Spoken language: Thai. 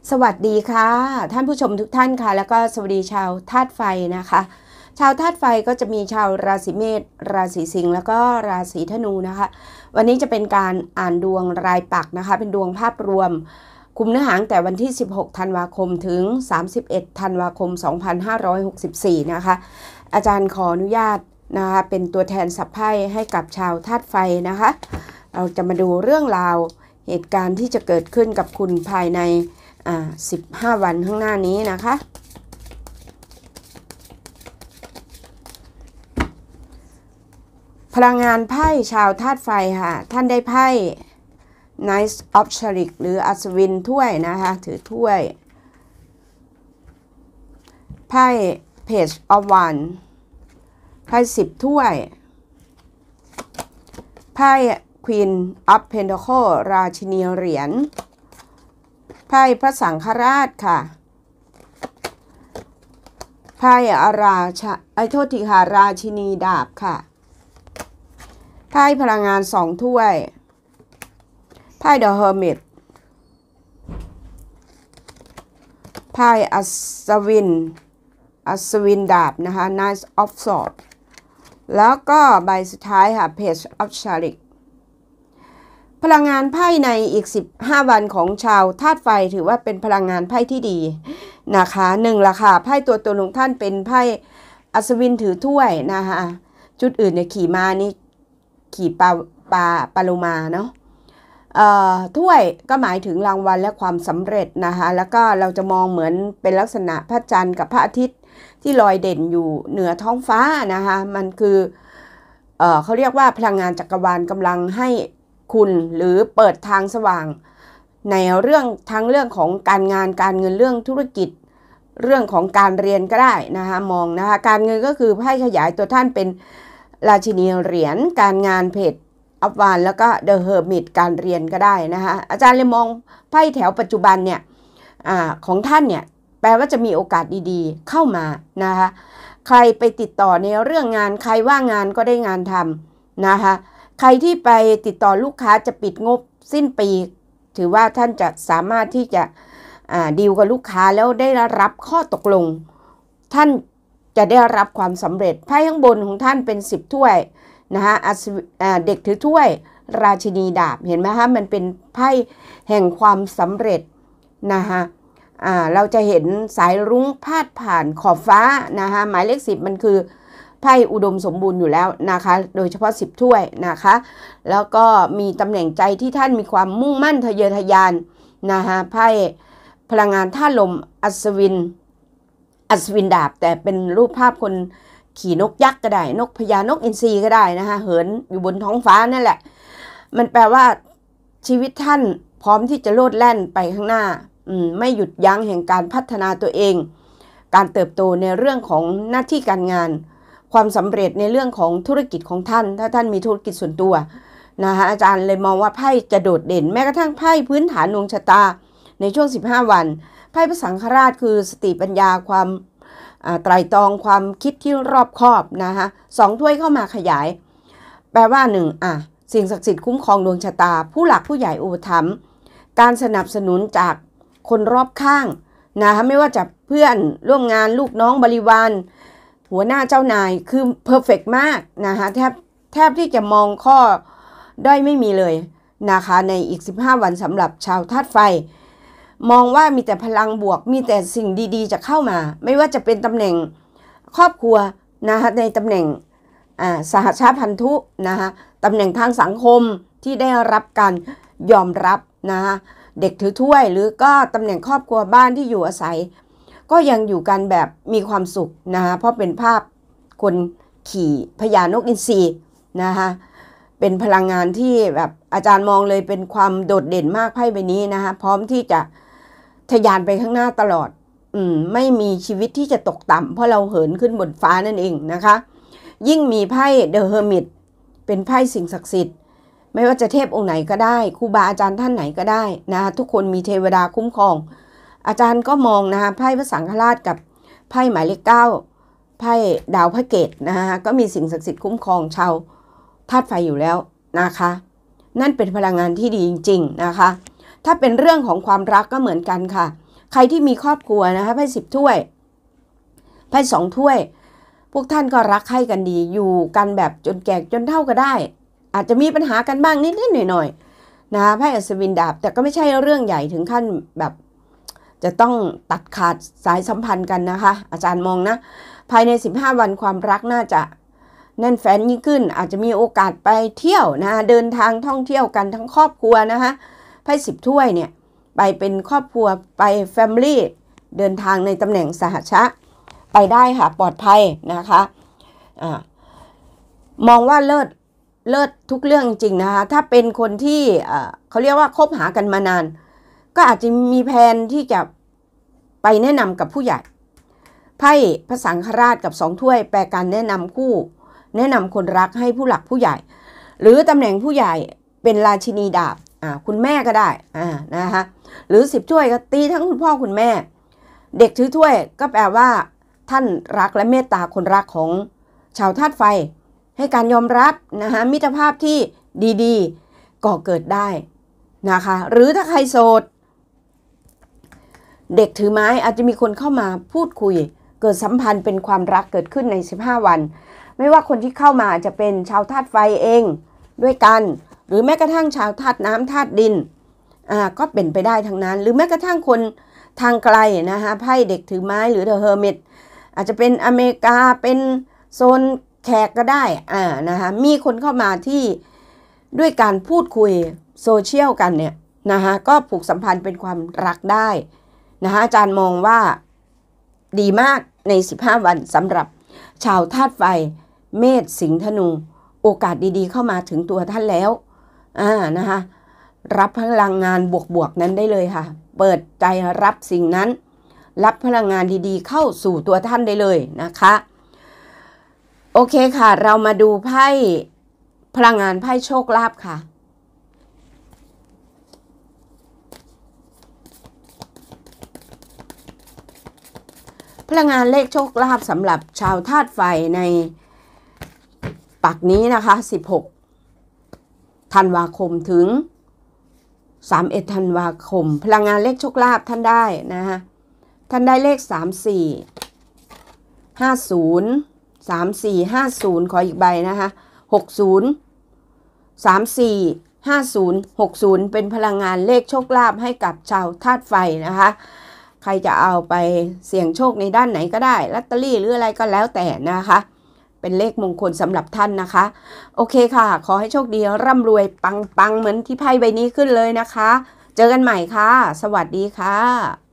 สวัสดีค่ะท่านผู้ชมทุกท่านค่ะแล้วก็สวัสดีชาวธาตุไฟนะคะชาวธาตุไฟก็จะมีชาวราศีเมษราศีสิงห์แล้วก็ราศีธนูนะคะวันนี้จะเป็นการอ่านดวงรายปักนะคะเป็นดวงภาพรวมคุมเนื้อหาแต่วันที่16ธันวาคมถึง31ธันวาคม2564นะคะอาจารย์ขออนุญาตนะคะเป็นตัวแทนสัพไพ่ให้กับชาวธาตุไฟนะคะเราจะมาดูเรื่องราวเหตุการณ์ที่จะเกิดขึ้นกับคุณภายใน15 วันข้างหน้านี้นะคะพลังงานไพ่ชาวธาตุไฟค่ะท่านได้ไพ่ Knight of Chalice หรืออัศวินถ้วยนะคะถือถ้วยไพ่ Page of Wands ไพ่10ถ้วยไพ่ Queen of Pentacles ราชินีเหรียญไพ่พระสังฆราชค่ะไพ่โทษทีค่ะราชินีดาบค่ะไพ่พลังงาน2ถ้วยไพ่ The Hermit ไพ่อัศวินดาบนะคะ Knight of Swords แล้วก็ใบสุดท้ายค่ะ Page of Chaliceพลังงานไพ่ในอีก15 วันของชาวธาตุไฟถือว่าเป็นพลังงานไพ่ที่ดีนะคะ1 ละค่ะไพ่ตัวตนของท่านเป็นไพ่อัศวินถือถ้วยนะคะจุดอื่นเนี่ยขี่ม้านี่ขี่ปลาโลมาเนาะถ้วยก็หมายถึงรางวัลและความสำเร็จนะคะแล้วก็เราจะมองเหมือนเป็นลักษณะพระจันทร์กับพระอาทิตย์ที่ลอยเด่นอยู่เหนือท้องฟ้านะคะมันคือเขาเรียกว่าพลังงานจักรวาลกำลังให้คุณหรือเปิดทางสว่างในเรื่องทั้งเรื่องของการงานการเงินเรื่องธุรกิจเรื่องของการเรียนก็ได้นะคะมองนะคะการเงินก็คือไพ่ขยายตัวท่านเป็นราชินีเหรียญการงานเพจอัพวานแล้วก็เดอะเฮอร์มิตการเรียนก็ได้นะคะอาจารย์เลยมองไพ่แถวปัจจุบันเนี่ยของท่านเนี่ยแปลว่าจะมีโอกาสดีๆเข้ามานะคะใครไปติดต่อในเรื่องงานใครว่างงานก็ได้งานทำนะคะใครที่ไปติดต่อลูกค้าจะปิดงบสิ้นปีถือว่าท่านจะสามารถที่จะดีลกับลูกค้าแล้วได้รับข้อตกลงท่านจะได้รับความสำเร็จไพ่ข้างบนของท่านเป็น10ถ้วยนะคะเด็กถือถ้วยราชินีดาบเห็นไหมคะมันเป็นไพ่แห่งความสำเร็จนะคะเราจะเห็นสายรุ้งพาดผ่านขอบฟ้านะคะหมายเลข10มันคือไพ่อุดมสมบูรณ์อยู่แล้วนะคะโดยเฉพาะ10ถ้วยนะคะแล้วก็มีตำแหน่งใจที่ท่านมีความมุ่งมั่นทะเยอทะยานนะคะไพ่พลังงานธาตุลมอัศวินดาบแต่เป็นรูปภาพคนขี่นกยักษ์ก็ได้นกพญานกอินทรีก็ได้นะคะเหินอยู่บนท้องฟ้านั่นแหละมันแปลว่าชีวิตท่านพร้อมที่จะโลดแล่นไปข้างหน้าไม่หยุดยั้งแห่งการพัฒนาตัวเองการเติบโตในเรื่องของหน้าที่การงานความสำเร็จในเรื่องของธุรกิจของท่านถ้าท่านมีธุรกิจส่วนตัวนะคะอาจารย์เลยมองว่าไพ่จะโดดเด่นแม้กระทั่งไพ่พื้นฐานดวงชะตาในช่วง15 วันไพ่พระสังฆราชคือสติปัญญาความไตร่ตรองความคิดที่รอบคอบนะคะ2ถ้วยเข้ามาขยายแปลว่า1สิ่งศักดิ์สิทธิ์คุ้มครองดวงชะตาผู้หลักผู้ใหญ่อุปถัมภ์การสนับสนุนจากคนรอบข้างนะคะไม่ว่าจะเพื่อนร่วมงานลูกน้องบริวารหัวหน้าเจ้านายคือเพอร์เฟกต์มากนะคะแทบที่จะมองข้อด้อยไม่มีเลยนะคะในอีก15 วันสำหรับชาวธาตุไฟมองว่ามีแต่พลังบวกมีแต่สิ่งดีๆจะเข้ามาไม่ว่าจะเป็นตำแหน่งครอบครัวนะคะในตำแหน่งสหชาติพันธุนะคะตำแหน่งทางสังคมที่ได้รับการยอมรับนะคะเด็กถือถ้วยหรือก็ตำแหน่งครอบครัวบ้านที่อยู่อาศัยก็ยังอยู่กันแบบมีความสุขนะคะเพราะเป็นภาพคนขี่พญานกอินทรีนะคะเป็นพลังงานที่แบบอาจารย์มองเลยเป็นความโดดเด่นมากไพ่ใบนี้นะคะพร้อมที่จะทะยานไปข้างหน้าตลอดไม่มีชีวิตที่จะตกต่ำเพราะเราเหินขึ้นบนฟ้านั่นเองนะคะยิ่งมีไพ่เดอะเฮอร์มิตเป็นไพ่สิ่งศักดิ์สิทธิ์ไม่ว่าจะเทพองค์ไหนก็ได้ครูบาอาจารย์ท่านไหนก็ได้นะคะทุกคนมีเทวดาคุ้มครองอาจารย์ก็มองนะคะไพ่พระสังฆราชกับไพ่หมายเลข9ไพ่ดาวพระเกตนะคะก็มีสิ่งศักดิ์สิทธิ์คุ้มครองชาวธาตุไฟอยู่แล้วนะคะนั่นเป็นพลังงานที่ดีจริงๆนะคะถ้าเป็นเรื่องของความรักก็เหมือนกันค่ะใครที่มีครอบครัวนะคะไพ่10 ถ้วยไพ่2 ถ้วยพวกท่านก็รักใคร่กันดีอยู่กันแบบจนแก่จนเฒ่าก็ได้อาจจะมีปัญหากันบ้างนิดๆหน่อยๆนะไพ่อัศวินดาบแต่ก็ไม่ใช่เรื่องใหญ่ถึงขั้นแบบจะต้องตัดขาดสายสัมพันธ์กันนะคะอาจารย์มองนะภายใน15 วันความรักน่าจะแน่นแฟ้นยิ่งขึ้นอาจจะมีโอกาสไปเที่ยวนะเดินทางท่องเที่ยวกันทั้งครอบครัวนะคะไพ่10 ถ้วยเนี่ยไปเป็นครอบครัวไปแฟมิลี่เดินทางในตำแหน่งสหชะไปได้ค่ะปลอดภัยนะคะมองว่าเลิศทุกเรื่องจริงนะคะถ้าเป็นคนที่เขาเรียกว่าคบหากันมานานก็อาจจะมีแผนที่จะไปแนะนำกับผู้ใหญ่ไพ่พระสังฆราชกับ2 ถ้วยแปลการแนะนำคู่แนะนำคนรักให้ผู้หลักผู้ใหญ่หรือตำแหน่งผู้ใหญ่เป็นราชินีดาบคุณแม่ก็ได้นะคะหรือ10 ถ้วยก็ตีทั้งคุณพ่อคุณแม่เด็กถือถ้วยก็แปลว่าท่านรักและเมตตาคนรักของชาวธาตุไฟให้การยอมรับนะคะมิตรภาพที่ดีๆก่อเกิดได้นะคะหรือถ้าใครโสดเด็กถือไม้อาจจะมีคนเข้ามาพูดคุยเกิดสัมพันธ์เป็นความรักเกิดขึ้นใน15 วันไม่ว่าคนที่เข้ามาจะเป็นชาวธาตุไฟเองด้วยกันหรือแม้กระทั่งชาวธาตุน้ำธาตุดินก็เป็นไปได้ทั้งนั้นหรือแม้กระทั่งคนทางไกลนะคะไพ่เด็กถือไม้หรือเดอะเฮอร์มิตอาจจะเป็นอเมริกาเป็นโซนแขกก็ได้นะคะมีคนเข้ามาที่ด้วยการพูดคุยโซเชียลกันเนี่ยนะคะก็ผูกสัมพันธ์เป็นความรักได้นะคะอาจารย์มองว่าดีมากใน15 วันสำหรับชาวธาตุไฟเมษสิงห์ธนูโอกาสดีๆเข้ามาถึงตัวท่านแล้วนะคะรับพลังงานบวกๆนั้นได้เลยค่ะเปิดใจรับสิ่งนั้นรับพลังงานดีๆเข้าสู่ตัวท่านได้เลยนะคะโอเคค่ะเรามาดูไพ่พลังงานไพ่โชคลาภค่ะพลังงานเลขโชคลาภสำหรับชาวธาตุไฟในปักนี้นะคะ16 ธันวาคมถึง31 ธันวาคมพลังงานเลขโชคลาภท่านได้นะคะท่านได้เลข34 50 3450ขออีกใบนะคะ60 34 50 60เป็นพลังงานเลขโชคลาภให้กับชาวธาตุไฟนะคะใครจะเอาไปเสี่ยงโชคในด้านไหนก็ได้ลอตเตอรี่หรืออะไรก็แล้วแต่นะคะเป็นเลขมงคลสำหรับท่านนะคะโอเคค่ะขอให้โชคดีร่ำรวยปังๆเหมือนที่ไพ่ใบนี้ขึ้นเลยนะคะเจอกันใหม่ค่ะสวัสดีค่ะ